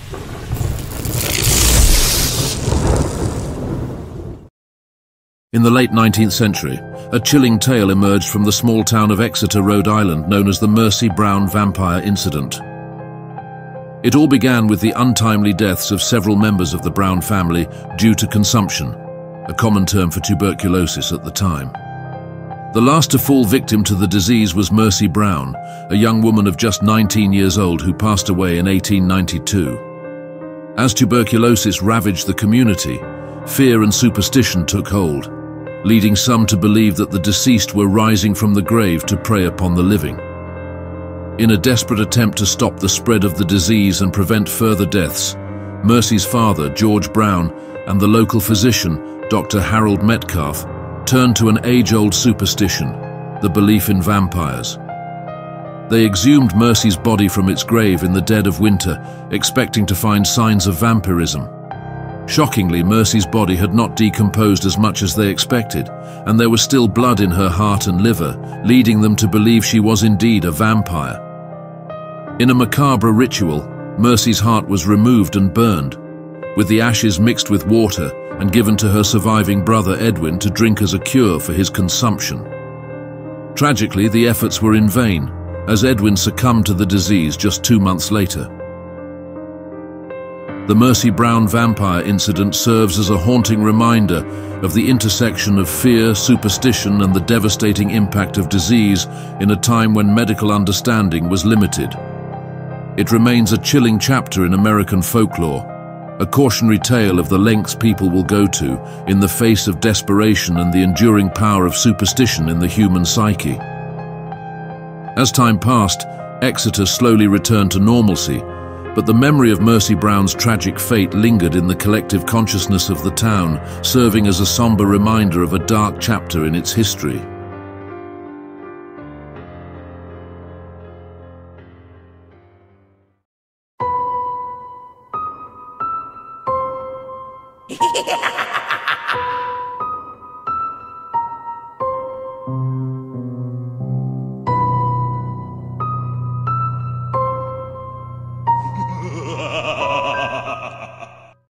In the late 19th century, a chilling tale emerged from the small town of Exeter, Rhode Island, known as the Mercy Brown vampire incident. It all began with the untimely deaths of several members of the Brown family due to consumption, a common term for tuberculosis at the time. The last to fall victim to the disease was Mercy Brown, a young woman of just 19 years old who passed away in 1892. As tuberculosis ravaged the community, fear and superstition took hold, leading some to believe that the deceased were rising from the grave to prey upon the living. In a desperate attempt to stop the spread of the disease and prevent further deaths, Mercy's father, George Brown, and the local physician, Dr. Harold Metcalf, turned to an age-old superstition, the belief in vampires. They exhumed Mercy's body from its grave in the dead of winter, expecting to find signs of vampirism. Shockingly, Mercy's body had not decomposed as much as they expected, and there was still blood in her heart and liver, leading them to believe she was indeed a vampire. In a macabre ritual, Mercy's heart was removed and burned, with the ashes mixed with water and given to her surviving brother Edwin to drink as a cure for his consumption. Tragically, the efforts were in vain, as Edwin succumbed to the disease just 2 months later. The Mercy Brown vampire incident serves as a haunting reminder of the intersection of fear, superstition, and the devastating impact of disease in a time when medical understanding was limited. It remains a chilling chapter in American folklore, a cautionary tale of the lengths people will go to in the face of desperation and the enduring power of superstition in the human psyche. As time passed, Exeter slowly returned to normalcy, but the memory of Mercy Brown's tragic fate lingered in the collective consciousness of the town, serving as a somber reminder of a dark chapter in its history.